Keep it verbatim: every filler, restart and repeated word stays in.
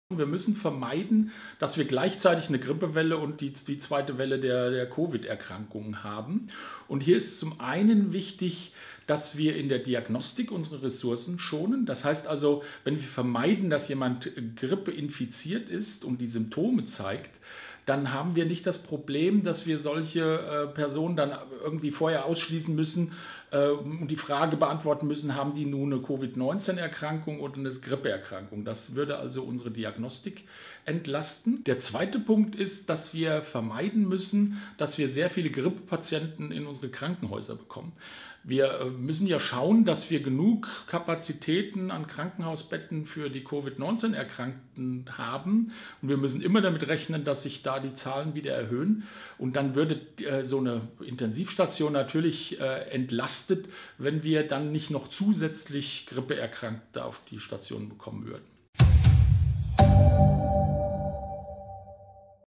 Wir müssen vermeiden, dass wir gleichzeitig eine Grippewelle und die, die zweite Welle der, der Covid-Erkrankungen haben. Und hier ist zum einen wichtig, dass wir in der Diagnostik unsere Ressourcen schonen. Das heißt also, wenn wir vermeiden, dass jemand Grippe infiziert ist und die Symptome zeigt, dann haben wir nicht das Problem, dass wir solche äh, Personen dann irgendwie vorher ausschließen müssen äh, und die Frage beantworten müssen, haben die nun eine Covid neunzehn Erkrankung oder eine Grippeerkrankung. Das würde also unsere Diagnostik entlasten. Der zweite Punkt ist, dass wir vermeiden müssen, dass wir sehr viele Grippepatienten in unsere Krankenhäuser bekommen. Wir müssen ja schauen, dass wir genug Kapazitäten an Krankenhausbetten für die Covid neunzehn Erkrankten haben. Und wir müssen immer damit rechnen, dass sich da die Zahlen wieder erhöhen. Und dann würde so eine Intensivstation natürlich entlastet, wenn wir dann nicht noch zusätzlich Grippeerkrankte auf die Station bekommen würden.